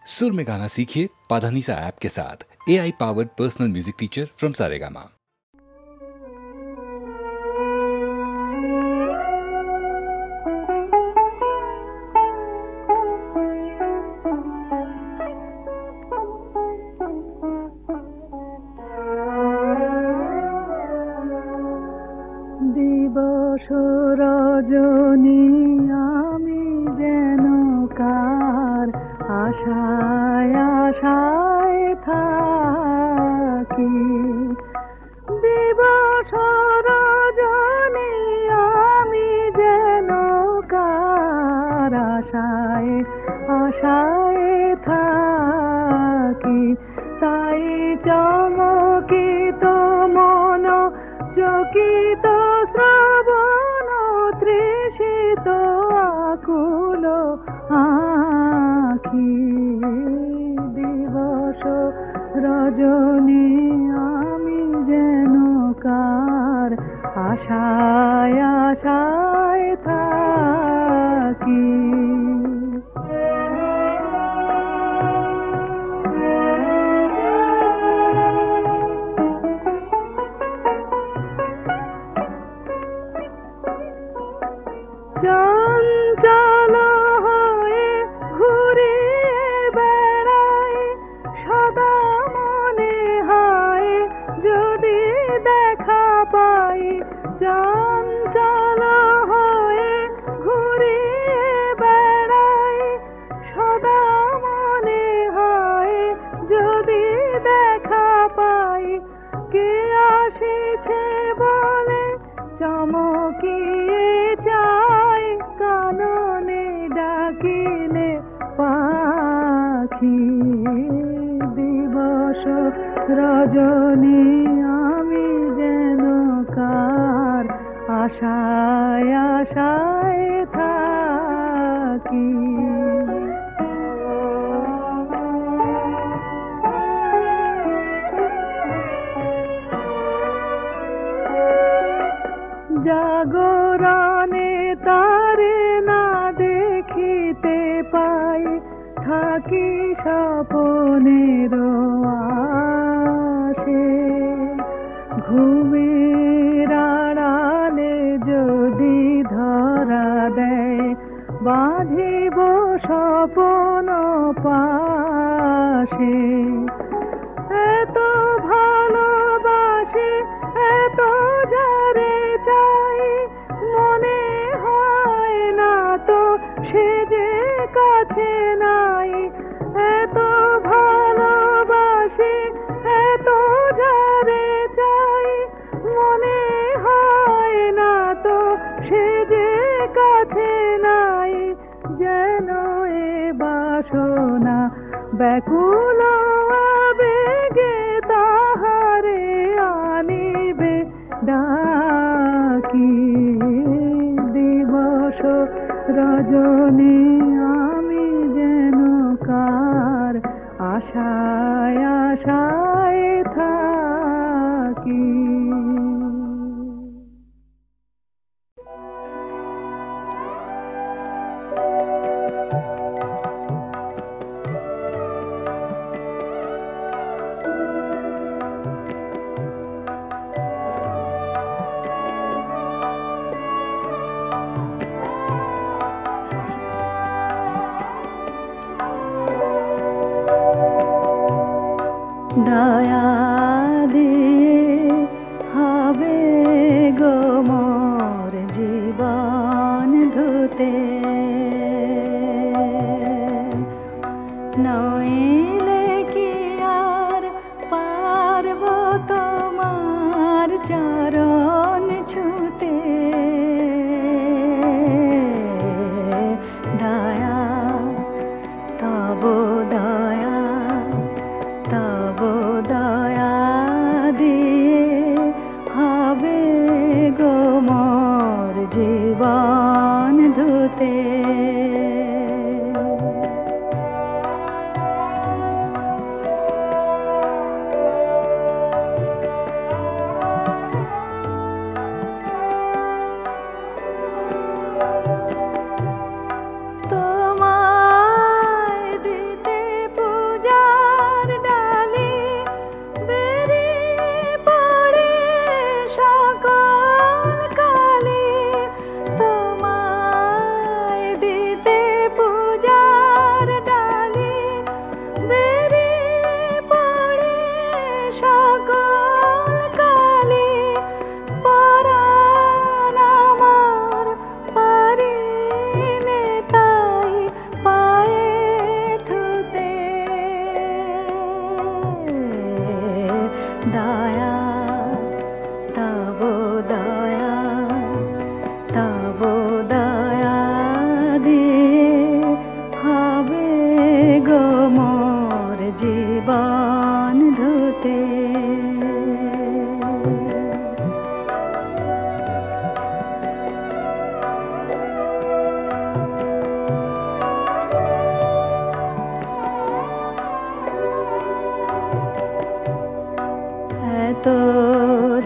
सुर में गाना सीखिए पाधानीसा ऐप के साथ। AI powered personal music teacher from Saregama. দিবস রজনী আমি যেন কার আশায় আশায় থাকি। দিবস রজনী আমি যেন কার আশায় আশায় থাকি। তাই চমকিত মন চকিত শ্রবণ তৃষিত আকুল আখি। দিবস রজনী আমি যেন কার আশায় আশায় থাকি। চঞ্চল হয়ে ঘুরিয়ে বেড়াই সদা মনে হয় যদি দেখা পাই। চঞ্চল হয়ে ঘুরিয়ে বেড়াই সদা মনে হয় যদি দেখা পাই। কে আসিছে বলে চমকিয়ে চাই কাননে ডাকিলে পাখি। দিবস রজনী আমি যেন কার আশায় আশায় থাকি। জাগরণে তারে না দেখিতে পাই থাকি স্বপনের আশে। ঘুমের আড়ালে যদি ধরা দেয় বাঁধিব স্বপন পাশে। এত ভালোবাসি এত যারে চাই মনে হয় না তো সে যে কাছে নাই। এত ভালোবাসি এত যারে চাই মনে হয় না তো সে যে কাছে নাই। যেন এ বাসনা ব্যাকুল আবেগে তাহারে আনিবে ডাকি। দিবস রজনী আমি যেন কার আশায় আশায় থাকি। দয়া দিয়ে হবে গো মোর জীবন ধুতে। নইলে কি আর পারব তোমার চরণ ছুতে। দয়া তব দয়া তব দয়া দিয়ে হবে গো মোর জীবন ধুতে।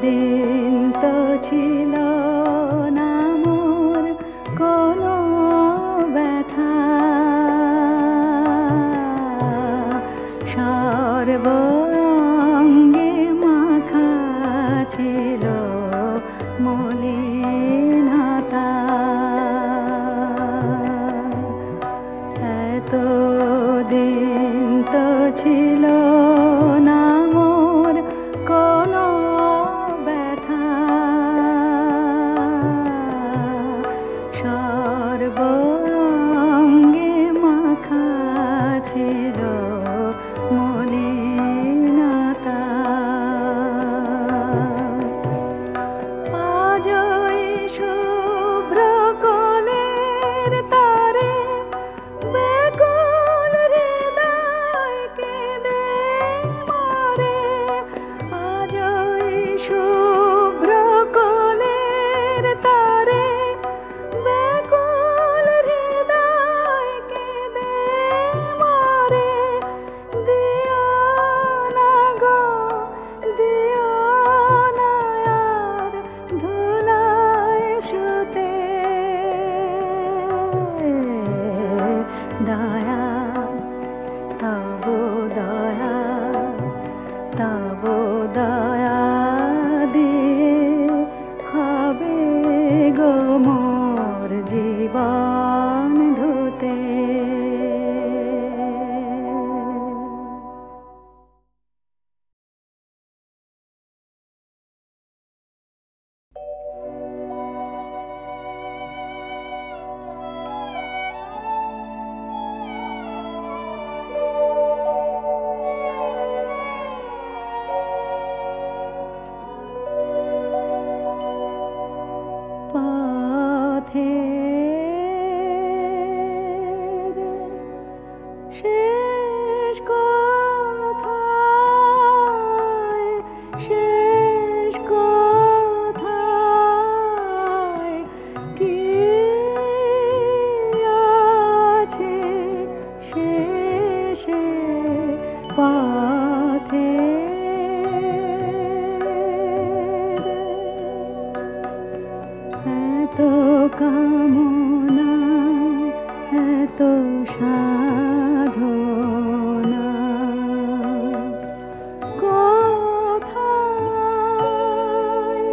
দিন তো ছিল না মোর কোনো ব্যথা, সর্বঙ্গে মাখা ছিল মলিনতা। এত দিন তো ছিল না মোর কোনো ব্যথা, সর্বঙ্গে মাখা ছিল মলিনতা। আজই শুভ্র কোলের তারে বেকুল হৃদয় কেঁদে মরে, আজই শুভ্র কোলের তারে বেকুল হৃদয় কেঁদে মরে। দিও না গো দিও না আর ধুলায় শুতে, দয়া তব দয়া তব দয়া দিয়ে হবে গো মোর জীবন ধুতে। পথের শেষ কোথায়, শেষ কোথায় কি আছে শেষে পথের। এত কামনা এত সাধনা কোথায়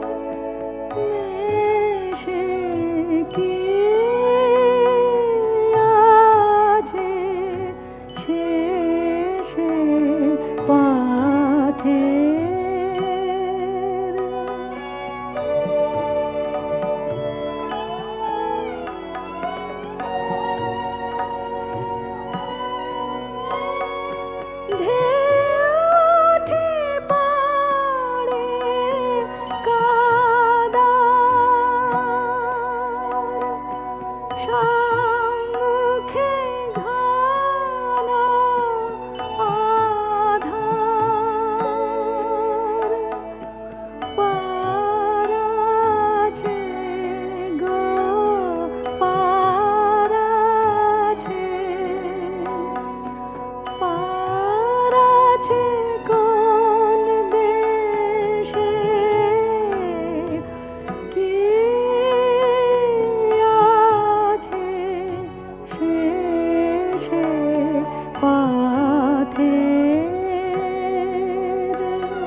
মিশে কি আছে শেষে পথের। ঢেউ উঠে পড়ে কাদার সম্মুখে ঘন আধার, পার আছে গো পার আছে, পার আছে কোন দেশে কি আছে শেষে পথের।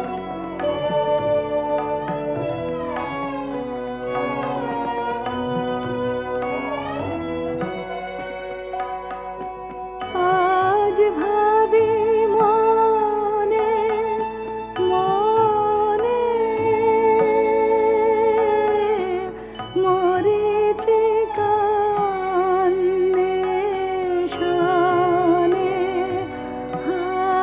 আজ ভাবি মনে মনে মরিচিকা অন্বেষণে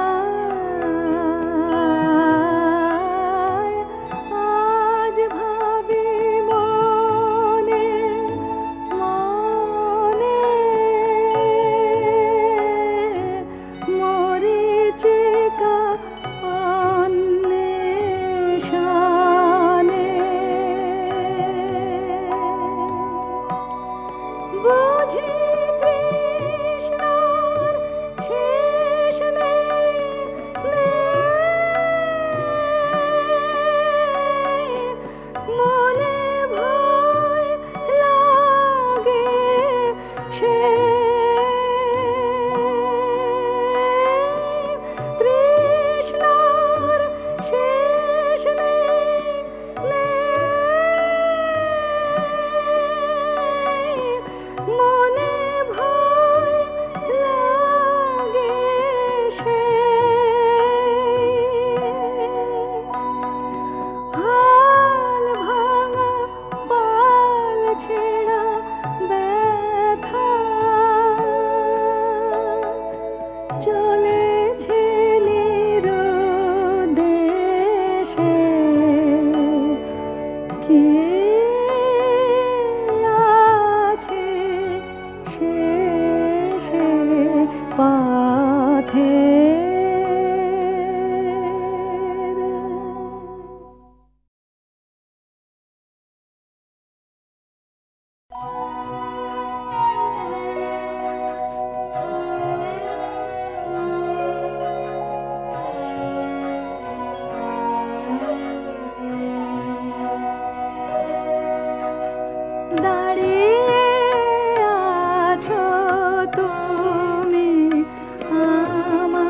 চলেছে নিরুদ্দেশে, কে আছে শেষে পথের। দাঁড়িয়ে আছো তুমি আমার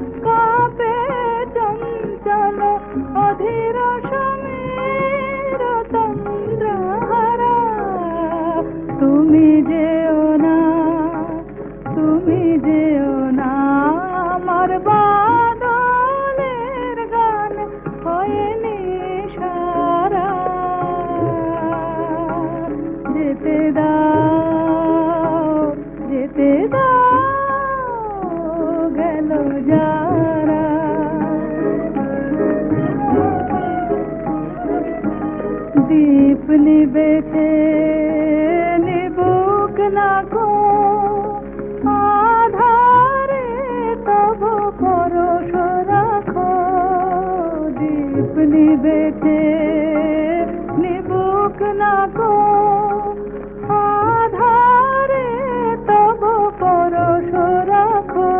কাপে চঞ্চল অধীর সমীর তন্দ্রহারা তুমি যেও না আমার বাদলের গান হয়ে নিশারা যেতে দাও গেল যারা দীপ নিবেছে নিবুক না গো আধারে তব পরশ রাখো দীপ নিবেছে নিবুক না গো আধারে তব পরশ রাখো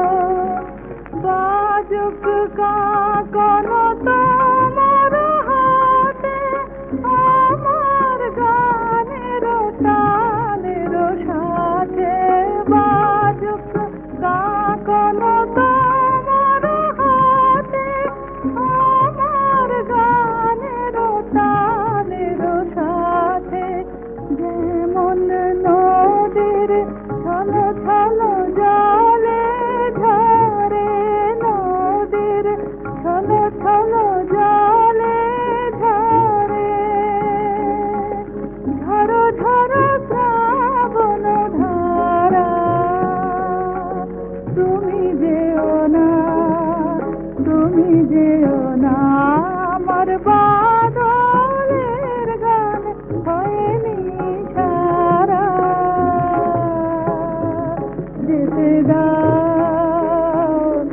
বাজুক কাকন তোমার হাতে আমার গানের তালের সাথে বাজুক কাকন তোমার হাতে আমার গানের তালের সাথে যেমন নদীর ছল ছল জলে ঝরে নদীর ছল ছল জলে ঝরে ঝরো ঝরো শ্রাবণ ধারা তুমি যেও না আমার বাদলের গান হয়ে নিশারা যেতে দাও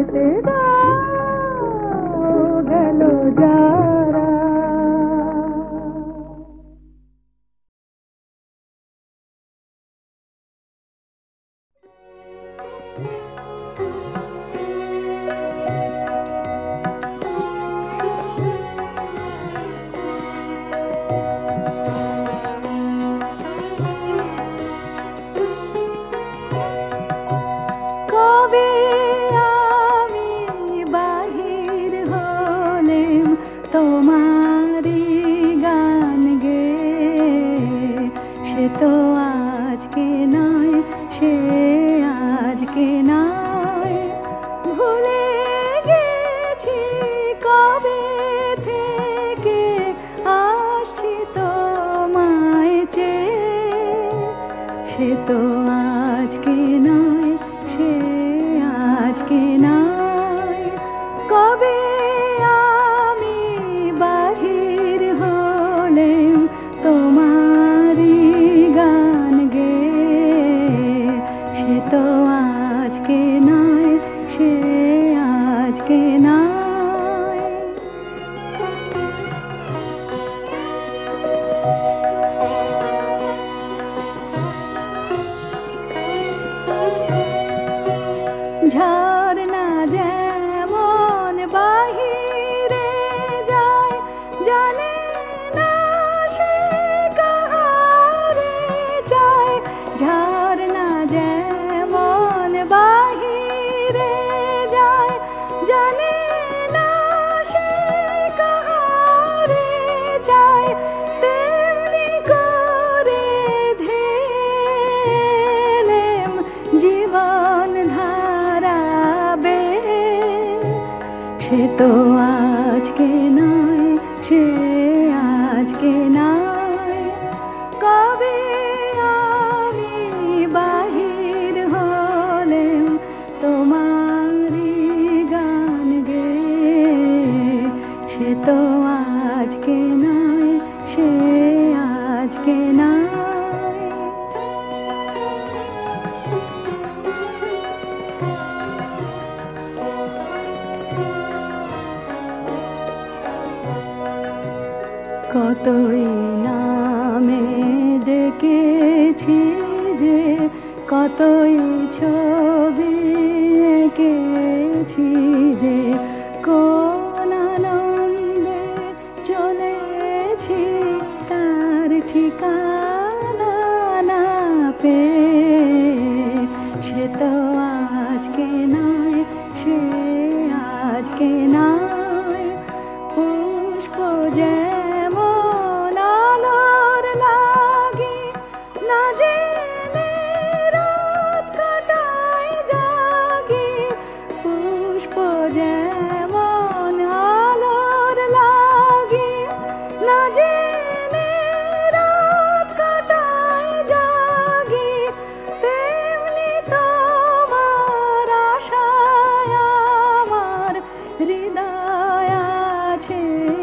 গেল যারা কবে আমি বাহির হলেম তোমারি গান গে সে তো আজকে নয় ভুলে গেছি কবে থেকে আসছি তোমায় চেয়ে সে তো আজকে নয় কবে আমি বাহির হলেম তোমারি গান গে সে তো আজকে নয় ঝরনা যেমন বাহিরে যায় জানে না সে কাহারে চায় ঝরনা যেমন বাহিরে যায় জানে না সে কাহারে চায় তেমনি করে ধেলেম জীবন ধারাবে সে তো আজকে নয় কবে আমি বাহির হলেম তোমারি গান গে সে তো আজকে নয় কতই নামে ডেকেছি যে কতই ছবি এঁকেছি যে কোন আনন্দে চলেছি তার ঠিকানা না পেয়ে সে তো আজকে নয় আজকে নাই পুষ্প যেমন আলোর লাগি না জেনে রাত কাটাই জাগি পুষ্প যেমন আলোর লাগি না জেনে রাত কাটাই জাগি তেমনি তোমার আশায় আমার হৃদয় আছে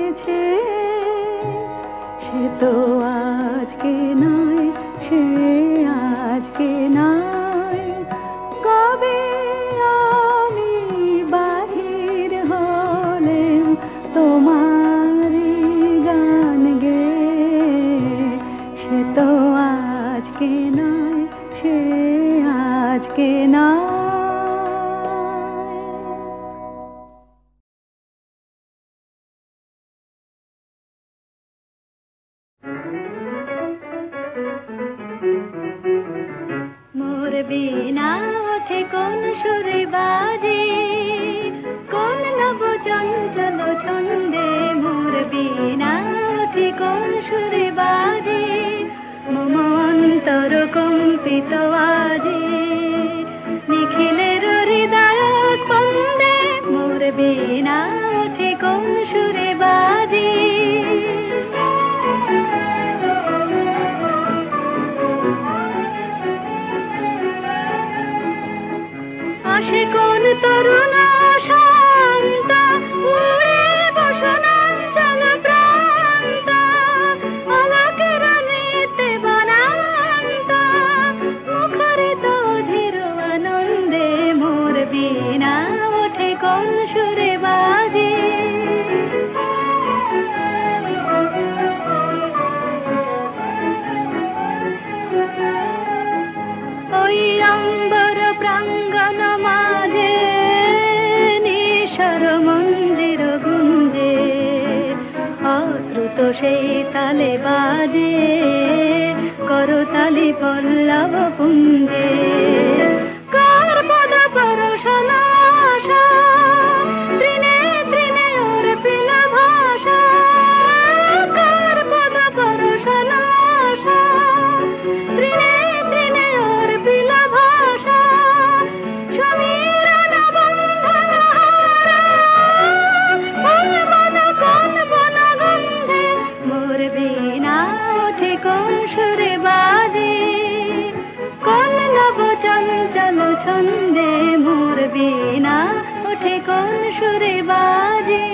সে তো আজকে নাই সে আজকে নাই কবে আমি বাহির হলেম তোমারি গান গে সে তো আজকে নাই সে আজকে নাই মোর বিনা ওঠে কোন সুরে বাজে কোন নব চঞ্চল ছন্দে মোর বিনা ওঠে কোন সুরে বাজে মম অন্তর কম্পিত আজে নিখিলের হৃদয় স্পন্দে মোর বিনা ওঠে কোন সুরে বাজে আসে কোন তরুণ শান্ত উড়ে বসনাঞ্চল প্রান্ত আলোকের নিতে বনান্ত মুখরিত ধীর আনন্দে মোর বিনা ওঠে কোন সুরে বাজে ওই অম্বর প্রাঙ্গণ মাঝে নিশার মঞ্জির গুঞ্জে অশ্রুত সেই তালে বাজে করতালি পল্লব পুঞ্জে কার পদ পরশন আশা তৃণে তৃণে ওর পিল ভাষা কার পদ পরশন আশা তৃণে তৃণে ওর পিল ভাষা সমীরণ বন্ধন মন কোন বন গন্ধে মোর বিনা ওঠে কোন সুরে বাজে কোন নব চঞ্চল ছন্দে মোর বিনা ওঠে কোন সুরে বাজে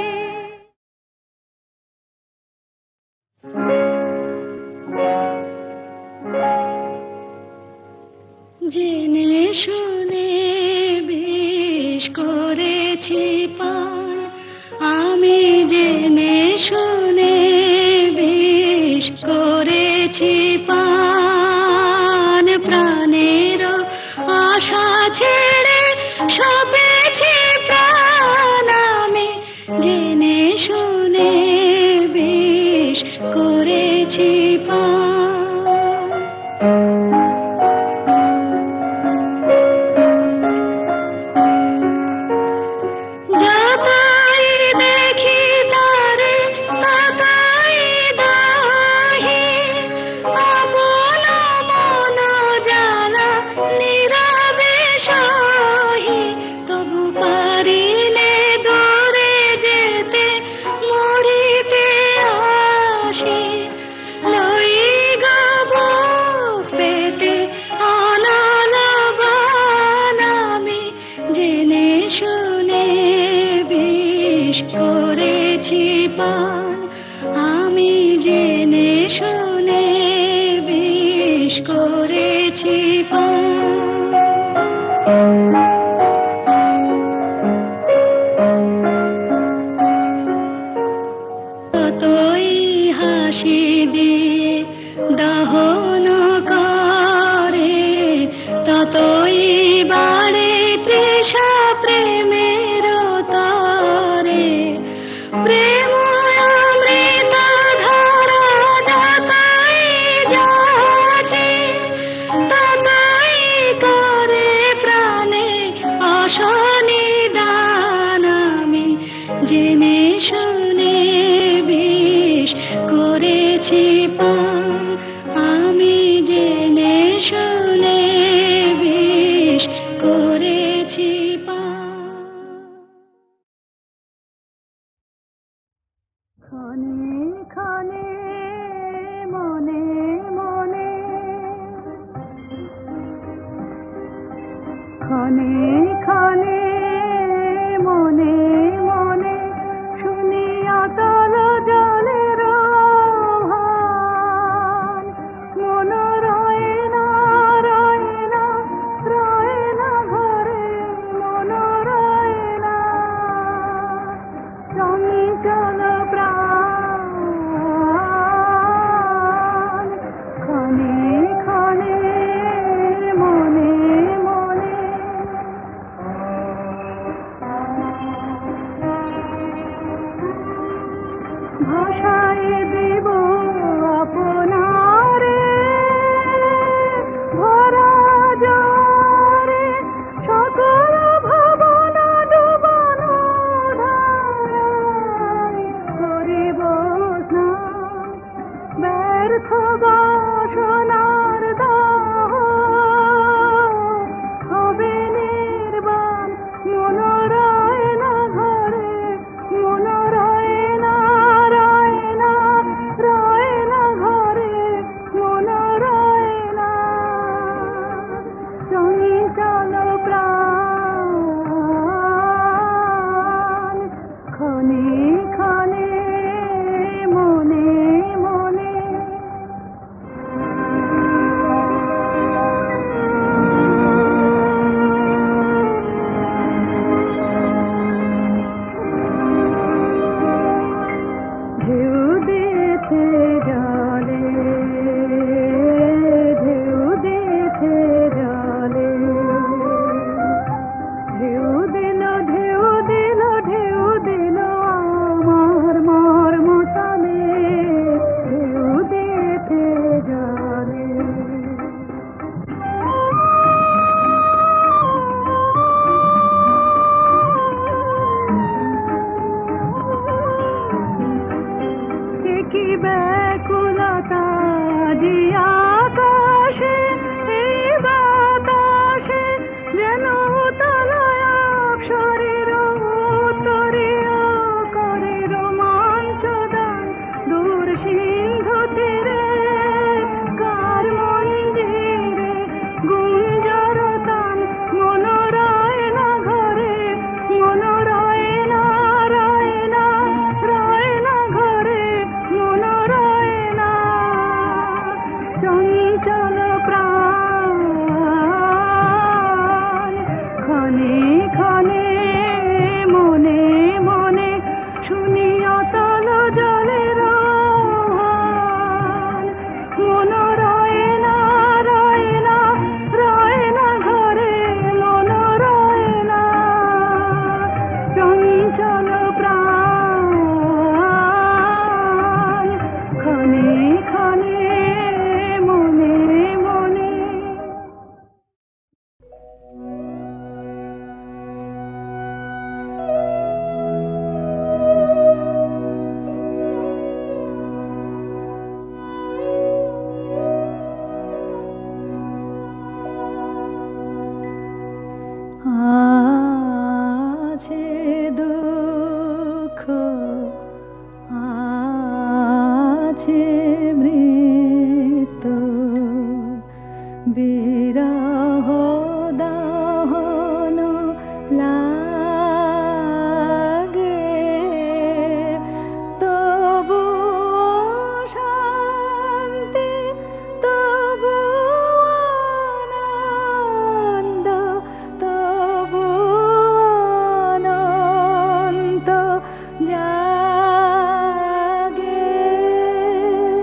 জেনে শুনে বেশ করেছি পান আমি জেনে শুনে বেশ করেছি পান প্রাণের আশা ছেড়ে সপেছি প্রাণ আমি জেনে শুনে বেশ করেছি পান আমি জেনে শুনে বেশ করেছি ততই হাসি দিয়ে দহন করে ততই বাড়ে তৃষা প্রেমের তারে প্রেম জেনে শুনে বিষ করেছি পান, আমি জেনে শুনে বিষ করেছি পান। ক্ষণে ক্ষণে মনে মনে, ক্ষণে ক্ষণে মনে মনে শুনি অতল জলের আহ্বান। মন রয়ে না রয়ে না রয়ে না ঘরে, মন রয়ে না চঞ্চল প্রাণ। ক্ষণে ক্ষণে মনে মনে, ভাষায় দেব আপনারে ভরা জরে, সকল ভাবনা ডুবানো ধারায় করিব স্নান। ব্যর্থ বাসনার দাহ হবে নির্বাণ, মন রয়ে না ঘরে, মন রয়ে না রয়ে না রয়ে না ঘরে, মন রয়ে না চঞ্চল প্রাণ। ক্ষণে ক্ষণে মনে মনে, ঢেউ দিয়েছে জলে, ঢেউ দিয়েছে জলে, ঢেউ দিল ঢেউ দিল ঢেউ দিল আমার মর্মতলে, ঢেউ দিয়েছে জলে। কি ব্যাকুলতা যে আকাশে, এই বাতাসে যেন তলায় অপসরের উত্তরীয় করে রোমাঞ্চ দান। দূর সিন্ধু তীরে কার মন্দিরে গুঞ্জর তান, মন রয়ে না ঘরে, মন রয়ে না রয়ে না রয়ে না ঘরে, মন রয়ে না চঞ্চল প্রাণ। ক্ষণে ক্ষণে মনে মনে শুনি অতল জলের আহ্বান। মন রয়ে না রয়ে না রয়ে না ঘরে, মন রয়ে না চঞ্চল প্রাণ। ক্ষণে ক্ষণে মনে মনে, আছে দুঃখ আছে মৃত্যু, বিরহ দাহন লাগে, তবু শান্তি তবু আনন্দ, তবু অনন্ত জাগে।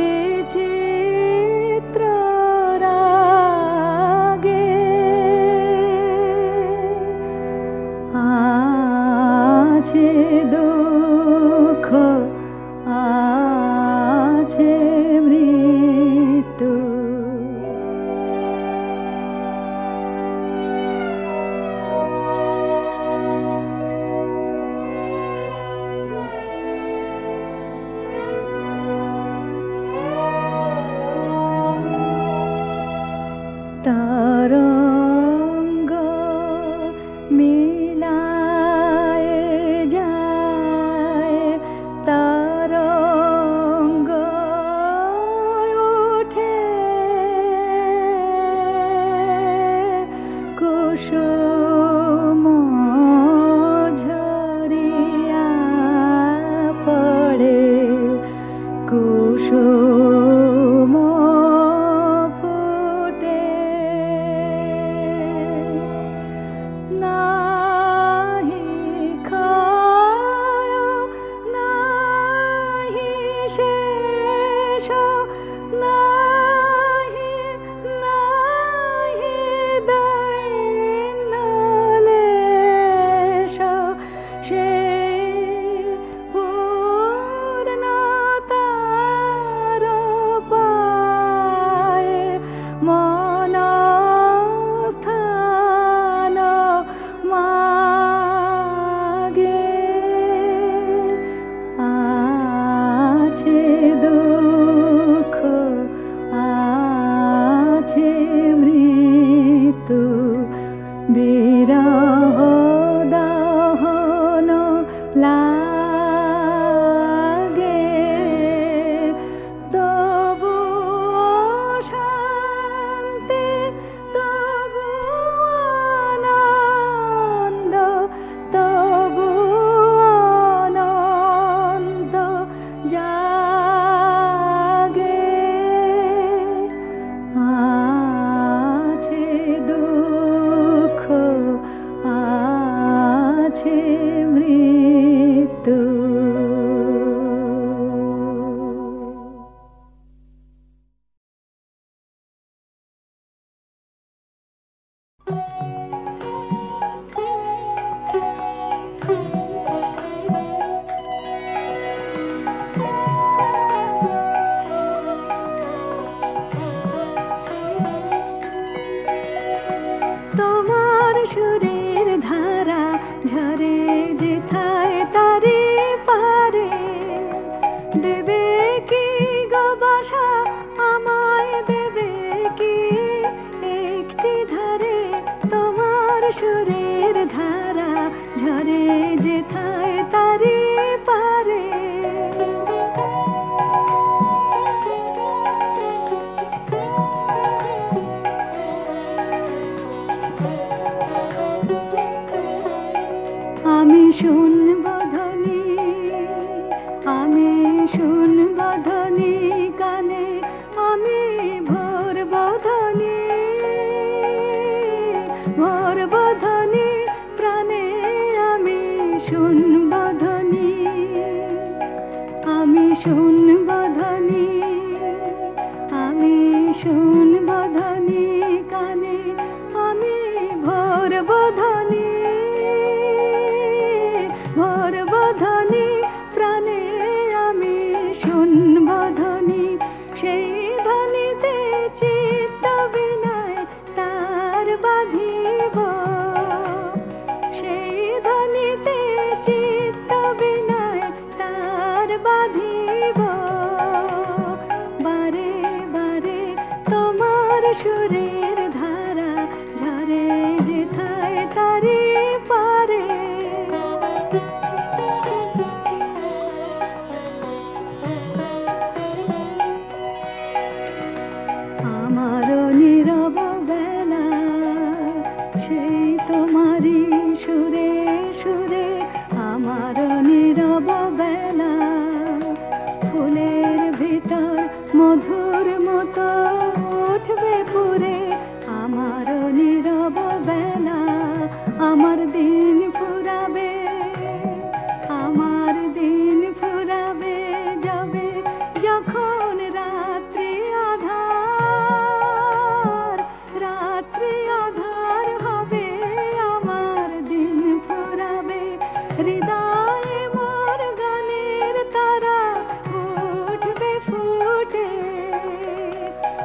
বিচিত্র রাগে আছে দুঃখ আছে মৃত্যু तरंग मिलाए जाए तरंग उठे कुसुम झरिया पड़े कुसुम বিরহ দহন লাগে তবু শান্তি তবু আনন্দ তবু অনন্ত জাগে আছে দুঃখ আছে মৃত্যু তোমার সুরের ধারা ঝরে যেথায় তারে পারে দেবে কি গো বাসা আমায় দেবে কি একটি ধারে তোমার সুরের ধারা ঝরে যেথায় তারে পারে আমি শুনব ধ্বনি আমি শুনব ধ্বনি কানে আমি ভরব ধ্বনি প্রাণে আমি শুনব ধ্বনি আমি শুনব ধ্বনি আমি শুনব ধ্বনি কানে আমি ভরব ধ্বনি প্রাণে আমি শুনব ধ্বনি সেই ধ্বনিতে চিত্ত বিনয় তার বাঁধিব সেই ধ্বনিতে চিত্ত বিনয় তার বাঁধিব বারে বারে তোমার সুরের ধারা ঝরে যেথায় তারে পারে আমারও নীরব বেলা সেই তোমারই সুরে সুরে আমারও নীরব বেলা ফুলের ভিতর মধুর মতো উঠবে পুরে আমারও নীরব বেলা আমার দিন ফুরাবে আমার দিন ফুরাবে যাবে যখন রাত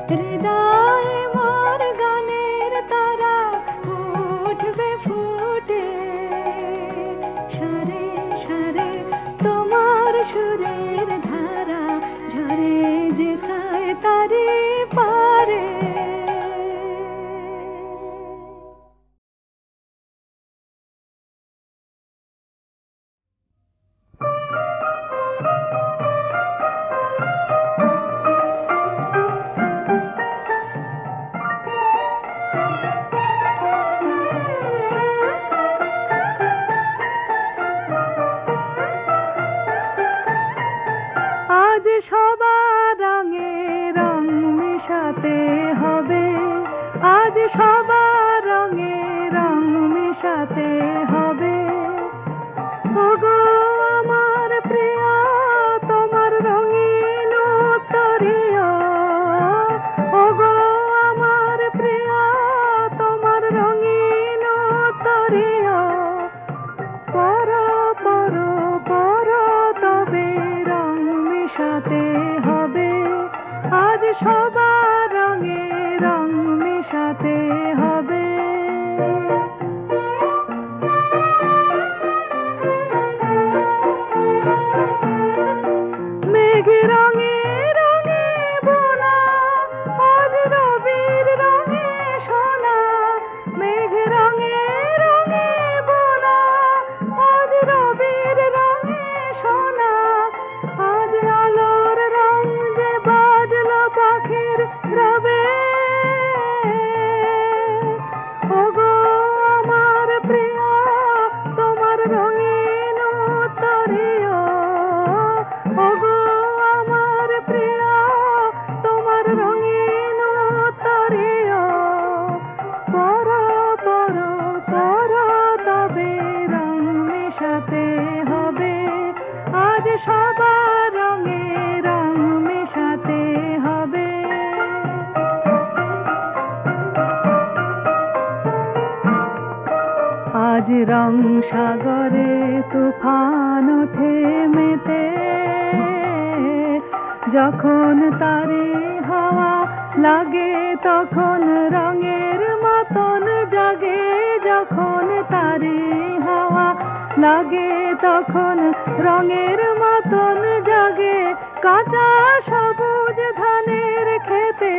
হৃদয়ে মোর গানের তারা উঠবে ফুটে সারে সারে তোমার সুরের ধারা ঝরে যেথায় তারে পারে আজ সবার রঙে রং মেশাতে হবে আজ সবার রঙে রং মেশাতে হবে ওগো আমার প্রিয়া তোমার রঙিন উত্তরীয় ওগো আমার প্রিয়া তোমার রঙিন উত্তরীয় পরো পরো পরো তবে রং মেশাতে হবে আজ সবার রঙে রং মেশাতে হবে মেঘ রঙে রঙে বোনা আজ রবির রঙে সোনা মেঘ রঙে রঙে বোনা আজ রবির রঙে সোনা আজ আলোর রং যে বাজলো পাখির রবে ওগো আমার প্রিয়া তোমার রঙিন উত্তরীয় ওগো আমার প্রিয়া তোমার রঙিন উত্তরীয় পরো পরো পরো তবে রং মেশাতে হবে আজ সবার রঙে রং মেশাতে হবে আজ রং সাগরে তুফান ওঠে মেতে যখন তারে হাওয়া লাগে তখন রঙের মতন জাগে যখন তারে হাওয়া লাগে তখন রঙের মতন জাগে কাঁচা সবুজ ধানের খেতে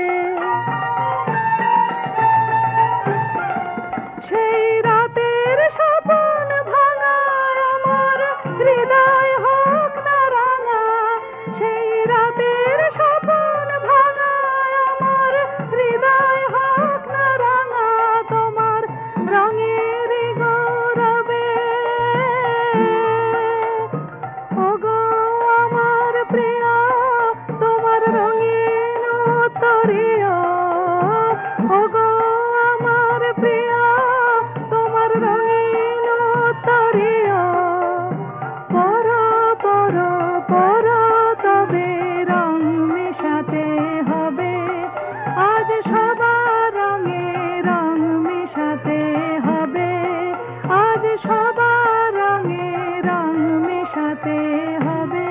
সেই রাতের স্বপন ভাঙা আমার হৃদয় হোক না রাঙা সেই রাতের স্বপন ভাঙা আমার হৃদয় হোক না রাঙা তোমার রঙের গৌরবে ওগো আমার প্রিয়া তোমার রঙিন উত্তরীয় ওগো আমার প্রিয়া তোমার রঙিন উত্তরীয় পরো পরো পরো তবে রং মেশাতে হবে আজ সবার রঙে রং মেশাতে হবে আজ সবার রঙে রং মেশাতে হবে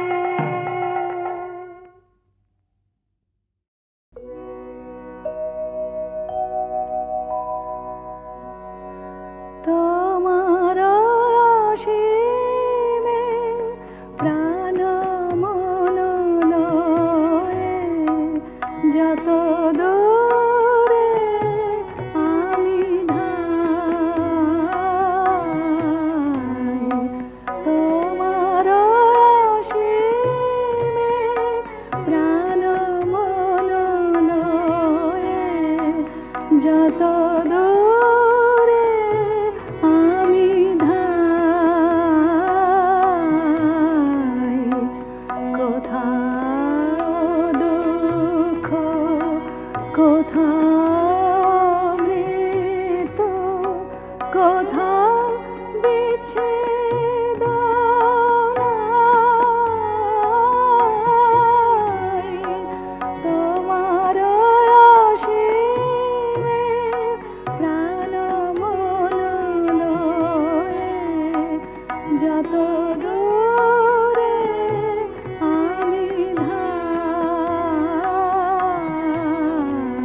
তোমার অসীমে প্রাণ মন লয়ে যত দূরে আমি ধাই তোমার অসীমে প্রাণ মন লয়ে যত দূরে আমি ধাই কোথাও দুঃখ কোথাও মৃত্যু কোথাও বিচ্ছেদ নাই তোমার অসীমে প্রাণ মন লয়ে যত দূরে আমি ধাই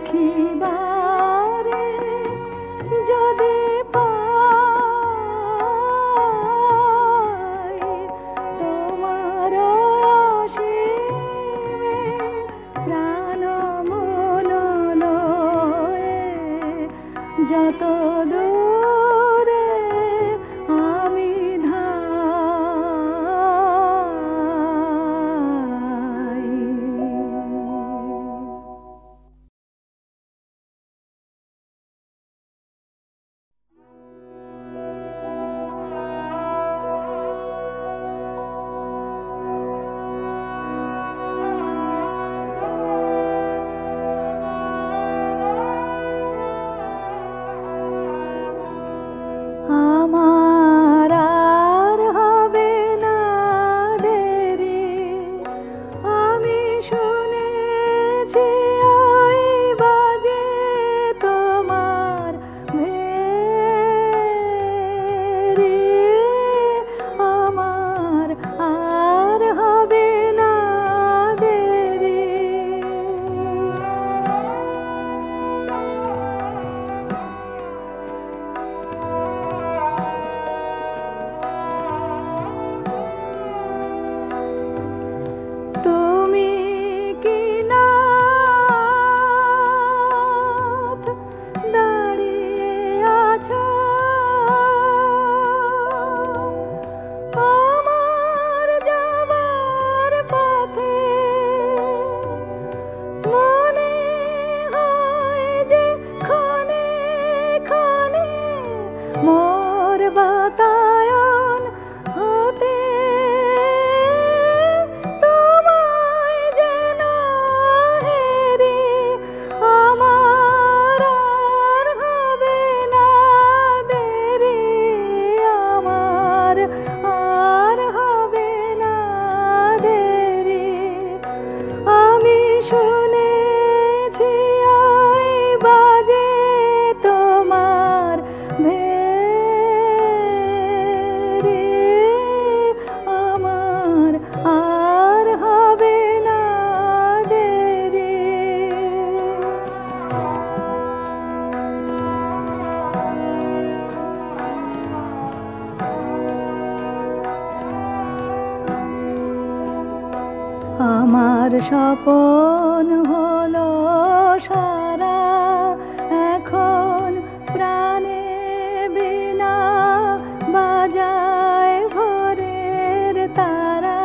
দেখিবারে যদি পাই তোমার অসীমে প্রাণ মন লয়ে যত দূরে আমি ধাই। আমার আর হবে না দেরি, আমি শুনেছি ওই বাজে তোমার ভেরি। আমার আর হবে না দেরি। তুমি কি নাথ দাঁড়িয়ে আছো আমার যাবার পথে? মনে হয় যে ক্ষণে ক্ষণে মোর বাতায়ন হতে তোমায় যেন হেরি। আমার আর হবে না দেরি, আমার আর হবে না দেরি। আমি শুনেছি ওই বাজে তোমার ভেরি। আমার আর হবে না দেরি। আমার স্বপন হলো সারা, এখন প্রাণে বিনা বাজায় ভোরের তারা।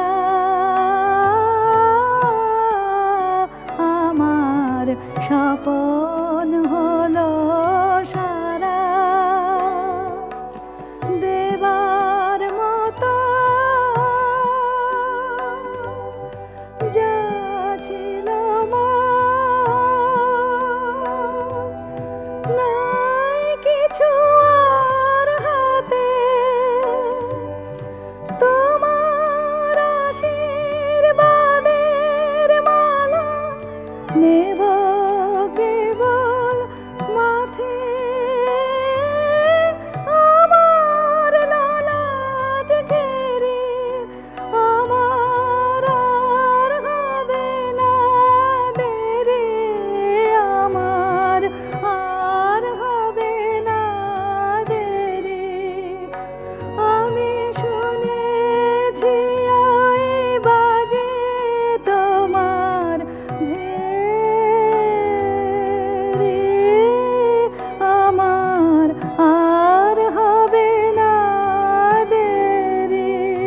আমার স্বপন হলো সারা, দেবার মতো যা ছিল নাই কিছু আর হাতে। তোমার আশীর্বাদের মালা নেব কেবল মাথে। আমার ললাট ঘেরে আমার আর হবে না দেরি। আমার আর হবে না দেরি। আমি শুনেছি ওই বাজে তোমার ভেরি। আমার আর হবে না দেরি।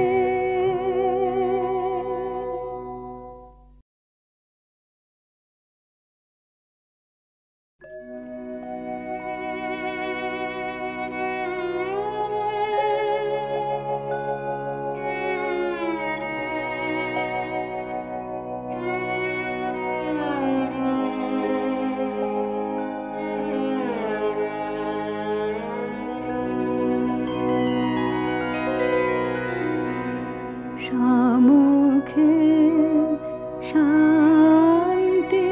সম্মুখে শান্তি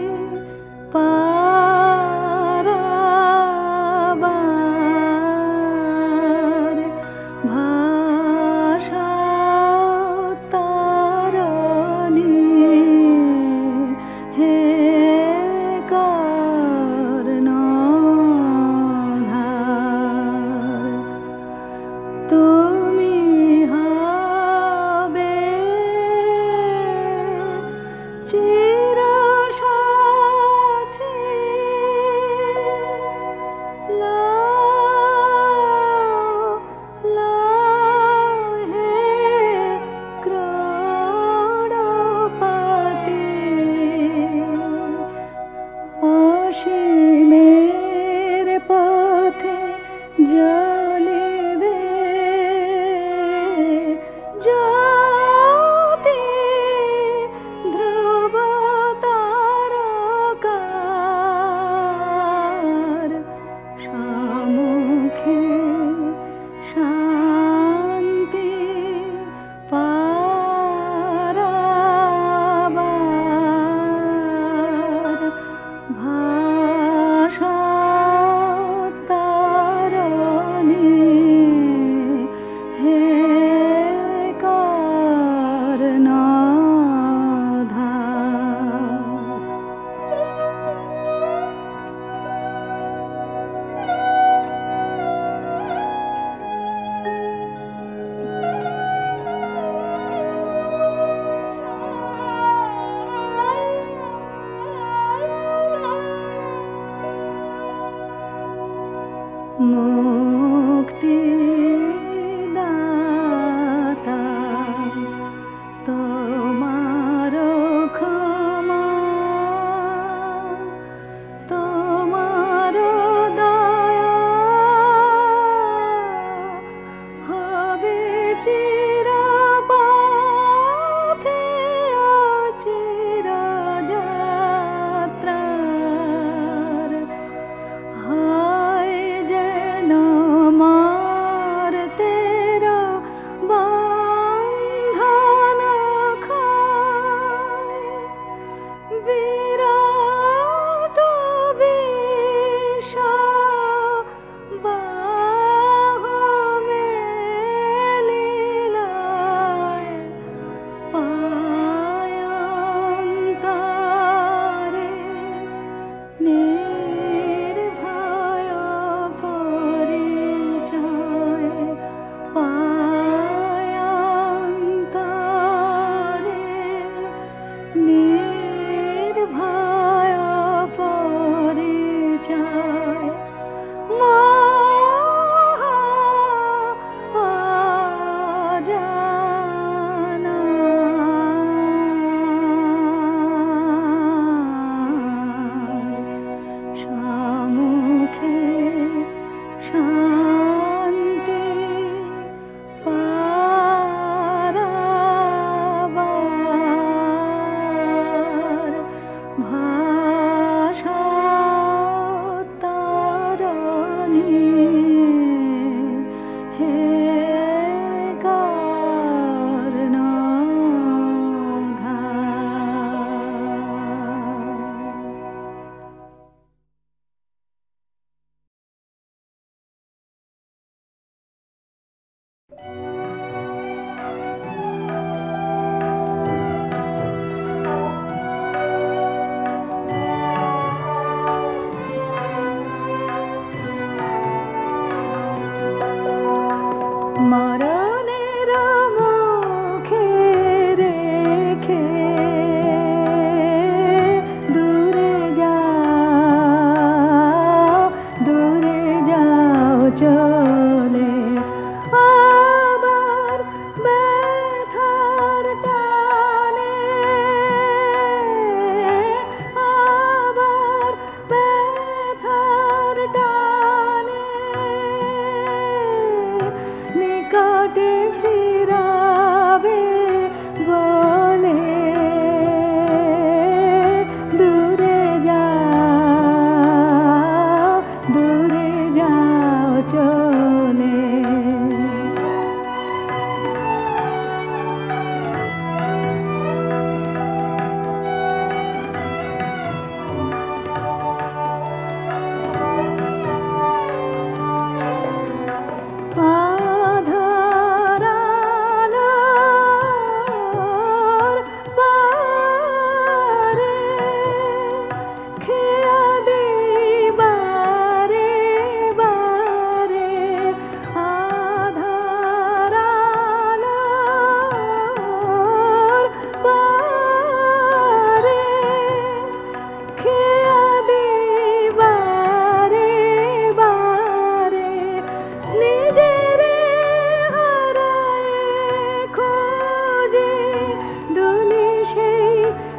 পারাবার ভাষা তারণী হে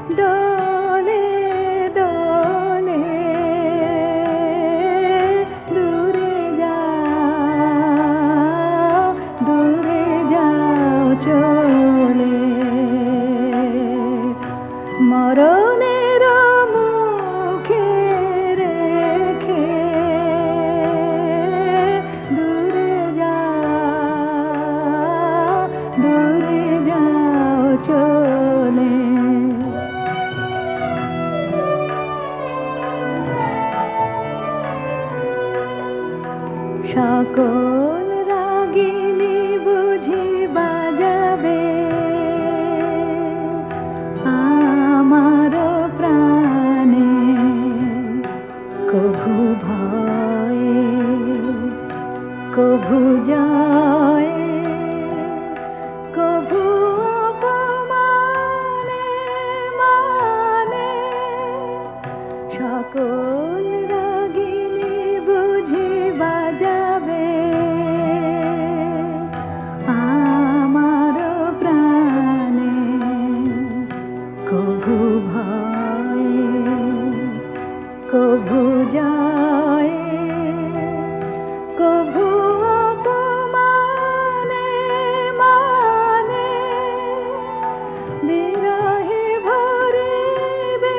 দোলে দোলে দূরে যাও চলে মরণের মুখে রেখে দূরে যাও চলে সকল রাগিনী বুঝি বাজাবে আমার প্রাণে কভু ভয়ে কভু জয়ে কভু অপমানে মানে সকল রাগিনী বুঝি বাজাবে আমার প্রাণে কভু ভয়ে কভু জয়ে কভু অপমানে মানে বিরহে ভরিবে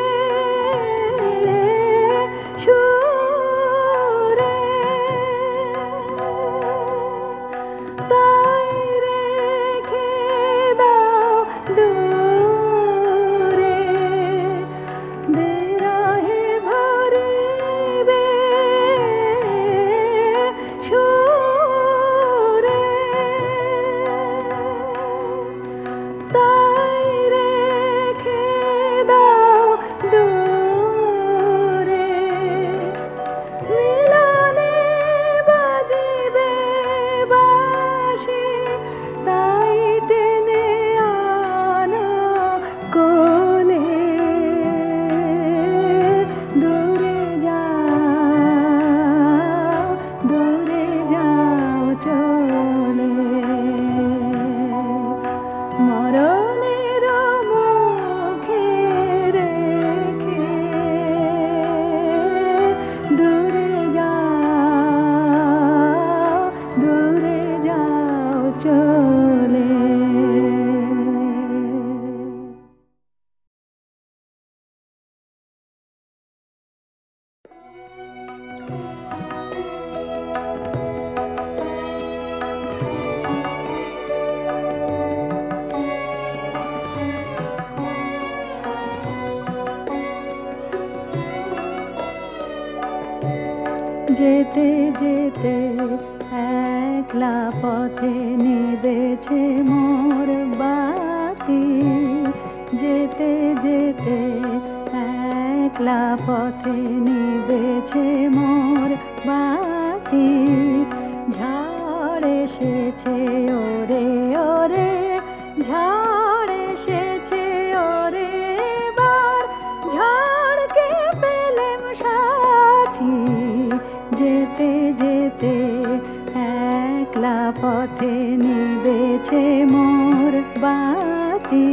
সুরে তাই রেখে দাও দূরে বিরহে ভরিবে সুরে তাই রেখে দাও দূরে মিলনে বাজিবে বাঁশি তাই টেনে আনো কোলে দূরে যাও চলে মরণের মুখে রেখে দূরে যাও চলে যেতে যেতে একলা পথে নিবেছে মোর বাতি যেতে যেতে একলা পথে নিবেছে মোর বাতি ঝড় এসেছে ওরে ওরে ঝড় এসেছে ওরে বার ঝড়কে পেলেম সাথী যেতে যেতে একলা পথে নিবেছে মোর বাতি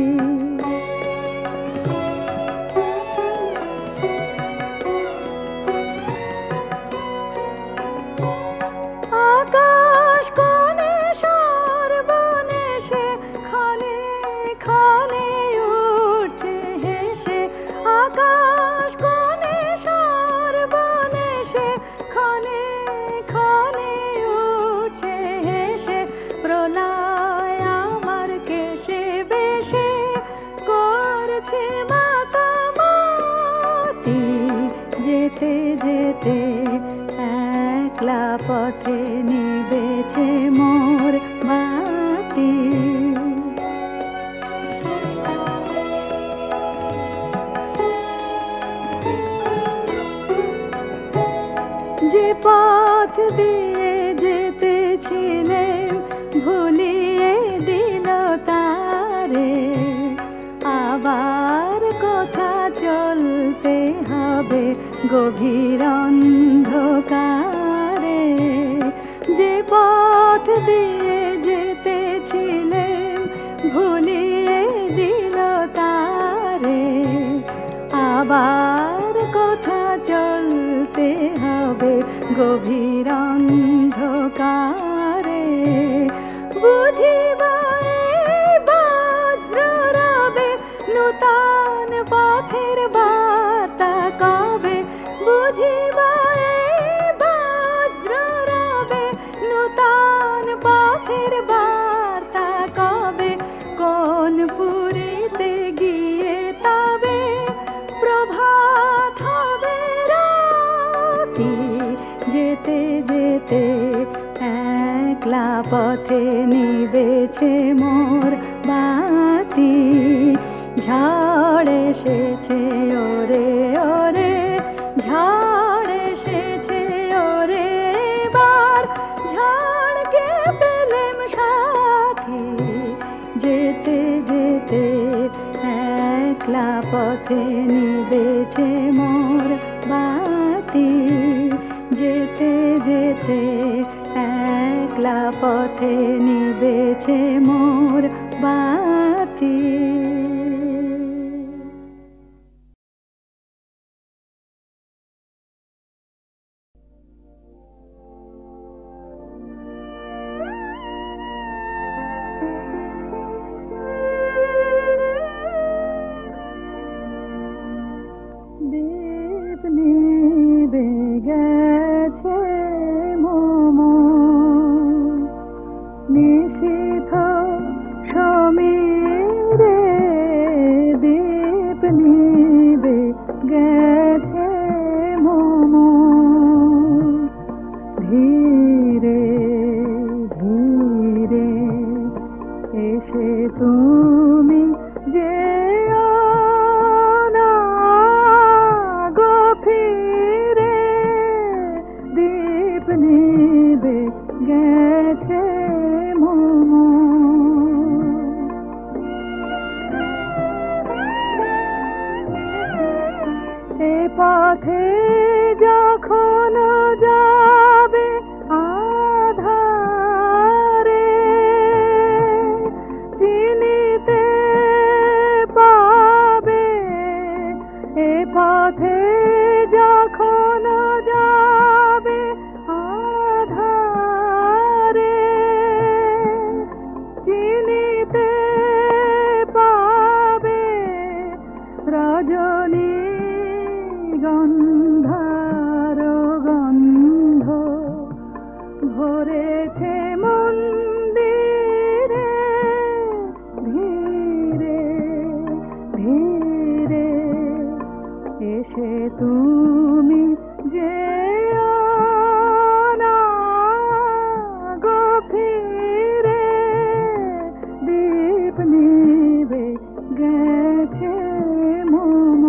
আকাশ কোণে সর্বনেশে ক্ষণে ক্ষণে উঠছে হেসে আকাশ কোণে সর্বনেশে ক্ষণে ক্ষণে উঠছে হেসে প্রলয় আমার কেশে বেশে করছে মাতামাতি যেতে যেতে একলা পথে নিবেছে মোর বাতি যে পথ দিয়ে যেতেছিলেন ভুলিয়ে দিল তারে আবার কোথা চলতে হবে গভীর অন্ধকারে যে পথ দিয়ে যেতেছিলেন ভুলিয়ে দিল তারে এবার কোথা চলতে হবে গভীর অন্ধকারে, বুঝিবা এই বজ্র রবে নূতন পথের বার্তা কবে, বুঝিবা এই বজ্র রবে নূতন পথের বার্তা কবে, কোন পুরীতে গিয়ে তবে প্রভাত হবে রাতি, যেতে যেতে একলা পথে নিবেছে মোর বাতি, ঝড় এসেছে ওরে ওরে, ঝড় এসেছে ওরে, এবার ঝড়কে পেলেম সাথী, যেতে যেতে একলা পথে নিবেছে মোর বাতি, যেতে যেতে একলা পথে নিবেছে মোর বাতি। পথে যখন যাবে আধারে, চিনিতে পাবে এ পথে যখন যাবে আধারে, চিনিতে পাবে রজনী গন্ধার গন্ধ ভরেছে মন্দিরে, ধীরে ধীরে এসে তুমি যেও না গো ফিরে, দীপ নিবে গেছে মম।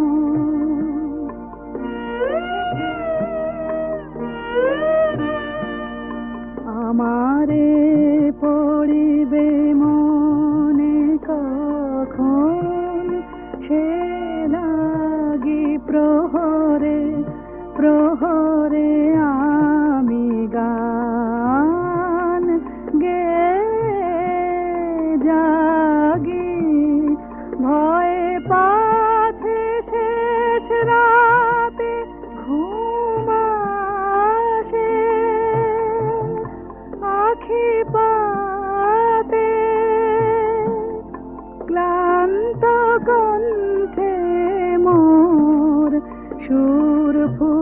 আমারে পড়িবে মনে কখন সে লাগি প্রহরে প্রহরে আমি গান গে জাগি, ভয়ে পাছে শেষ রাতে ঘুম আসে, আখি পাতে ক্লান্ত কণ্ঠে মোর সুর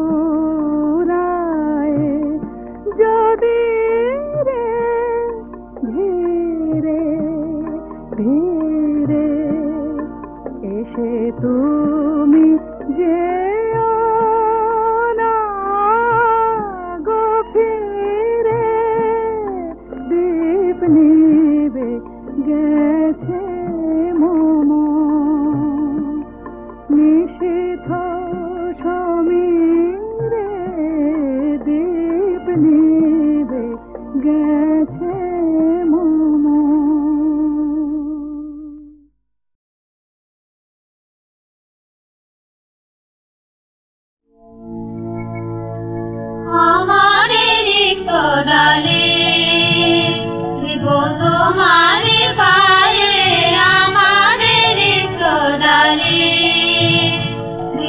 ফুরায়, যদি রে ধীরে ধীরে এসে তুমি যেও না গো ফিরে, দীপ নিবে গেছে মম। নিশীথ সমীরে দীপ নিবে গেছে মম। আমাদের ডালে দিব তোমার পায়ে, আমাদের ডালে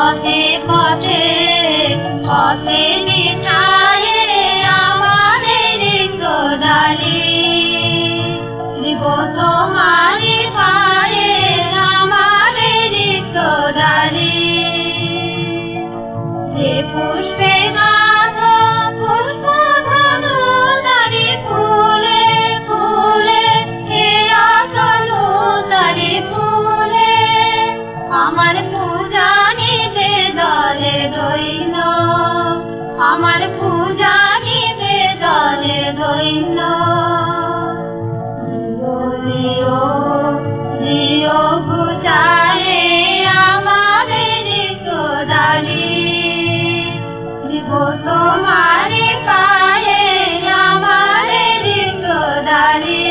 পথে পথে পথে বিছায়ে আমাদের ডালি দিব তোমারি পায়ে আমাদের ডালি যে পুষ্পে গাছ পুষ্প ধনু তারি ফুলে ফুলে হেরা চলো তারি ফুলে আমার পূজা নিতে দলে দৈন্য আমার পূজা নিতে দলে দৈন্য দিও দিও বুঝায়ে আমাদের ডালি দিব তোমারি পায়ে আমাদের ডালি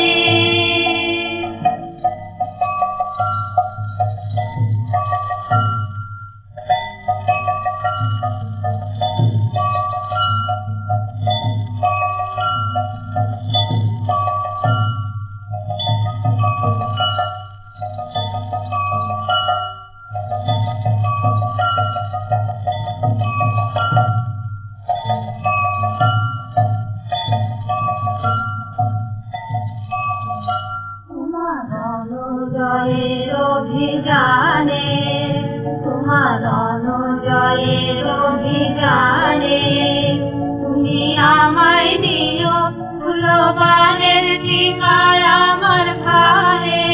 তোমার অনুজয়ের অভিযানে তোমার অনুজয়ের অভিযানে তুমি আমায় দিও ফুলবানের টিকায় আমার ঘরে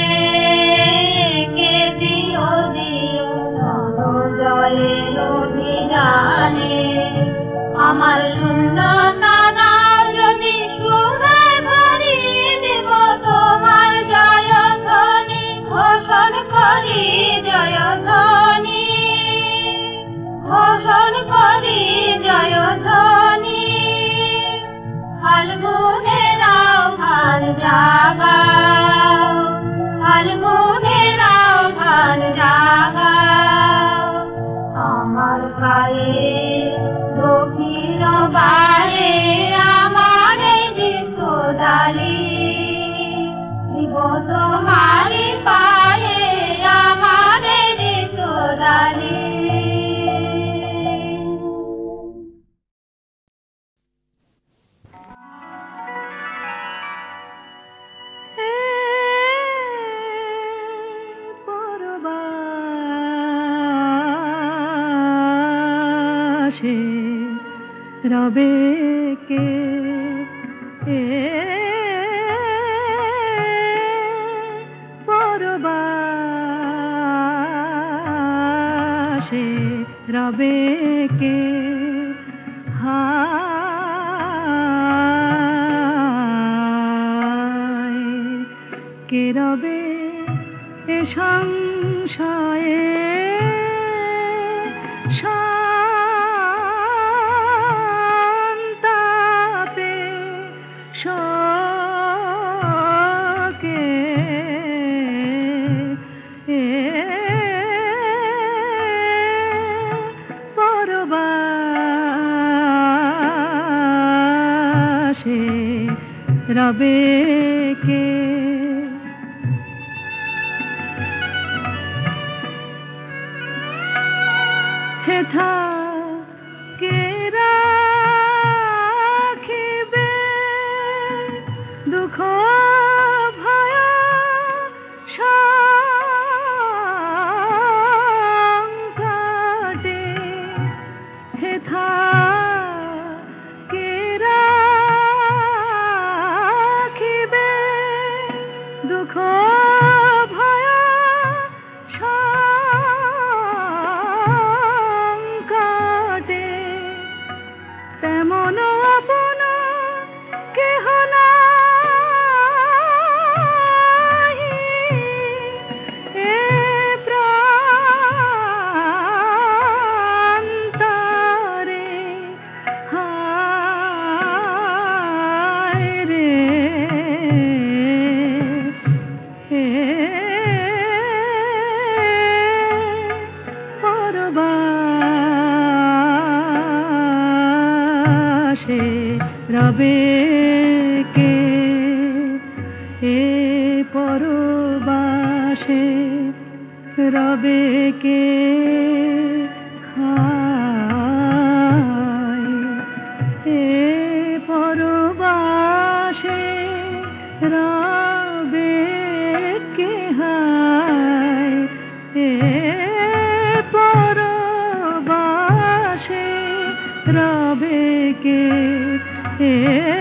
কে দিও দিও অনুজয়ের অভিযানে আমার শূন্যতা দাও যদি সুরে ভরি দেব তোমার জয় ধ্বনি ঘোষণ করি জয় ধ্বনি ঘোষণ করি জয় ধ্বনি ফাল্গুনে রাও ভাল জাগাও ফাল্গুনে রাও ভাল জাগাও আমার গায়ে দক্ষিণ বারে আমার ডালি দিব তোমারি পায়ে আমার ডালি পরবাসে রবে কে পরবাসে রবে কে হায় কে রবে এ সংশয়ে সন্তাপে শোকে পরবাসে রবে কে হেথা কে রাখিবে দুঃখ ভয় সংকটে হেথা কে রাখিবে দুঃখ ভয় সংকটে তেমন আপন কেহ নাহি এ প্রান্তরে হায় রে পরবাসে রবে কে এ পরবাসে রবে কে রবে কে